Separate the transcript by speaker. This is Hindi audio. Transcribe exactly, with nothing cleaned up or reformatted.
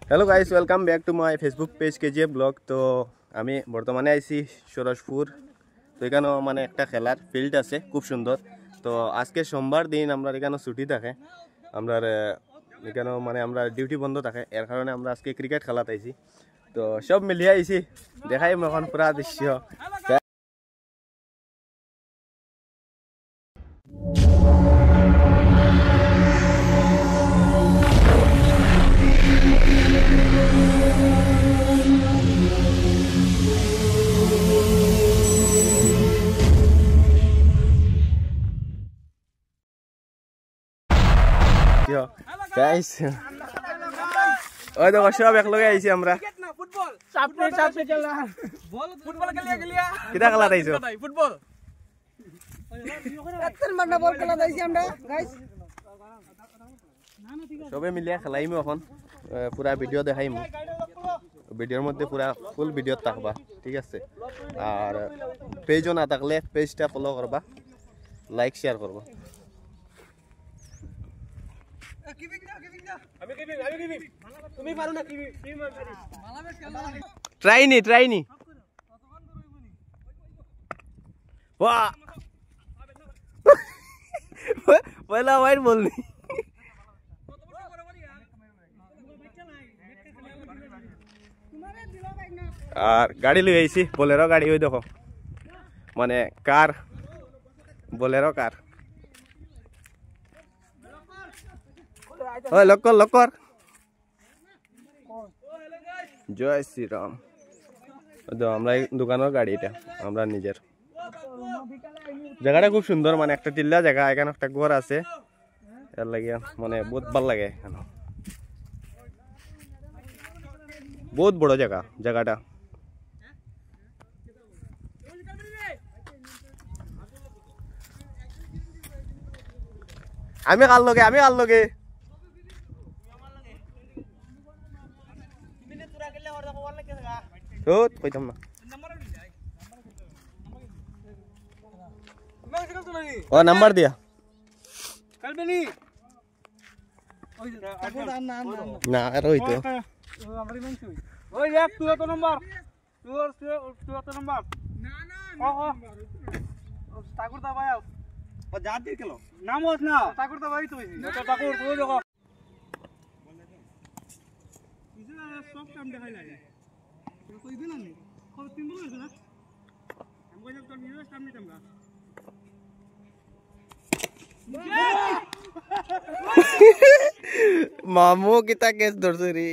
Speaker 1: Hello guys, welcome back to my Facebook page KGF blog. तो आमी बर्तमाने आइसी सरसपुर। तो एखाने माने एक खेलार फिल्ड आछे खूब सुंदर। तो आज के सोमवार दिन आमरा एखाने छुट्टी थाके, आमरा एखाने माने आमरा डिউটি बंद थाके, एर कारणे आमरा आज के क्रिकेट खेलात आइसी। तो सब मिलिए आइसी, देखाई मखन पूरा दृश्य। गाइस ओए देखो सब एक लगे आइছি আমরা
Speaker 2: ফুটবল চাপে চাপে খেলা বল ফুটবল খেলিয়া খেলিয়া
Speaker 1: কিটা খেলা আইছো
Speaker 2: ফুটবল এতন মান্না বল খেলা আইছি আমরা গাইস
Speaker 1: সবে মিলিয়া খেলাইমু এখন পুরা ভিডিও দেখাইমু। ভিডিওর মধ্যে পুরা ফুল ভিডিও থাকবা, ঠিক আছে? আর পেজও না থাকলে পেজটা ফলো করবা, লাইক শেয়ার করবা। ट्राई नहीं ट्राई नहीं वाह पहला वाइट बॉल नहीं। और गाड़ी ले आई सी बोलेरो गाड़ी हुई देखो माने कार बोलेरो कार ओए लक्कर लक्कर जय श्री राम। तो আমরা দোকানের গাড়ি এটা আমরা নিজের। জায়গাটা খুব সুন্দর, মানে একটা টিল্লা জায়গা, এখানে একটা ঘর আছে, এর লাগে মানে বহুত ভালো লাগে। এখানে বহুত বড় জায়গা, জায়গাটা আমি কার লগে আমি কার লগে তো কইতাম না ও নাম্বার দিয়া
Speaker 2: কালবেনি
Speaker 1: না আর হইতো
Speaker 2: আমারই মানছি ওই এক তুই তো নাম্বার তুই তুই তো নাম্বার না না ও ও ঠাকুর দা ভাই ও জাতি কেলো নাম হস না ঠাকুর দা ভাই তুই তো ঠাকুর তুই দেখো কিছু না সব কাম দেখাই লাগে कोई भी ना नहीं और तीन बोल ना हमको जब तो न्यूज़ काम नहीं करना
Speaker 1: मामू किता केस दर्शरी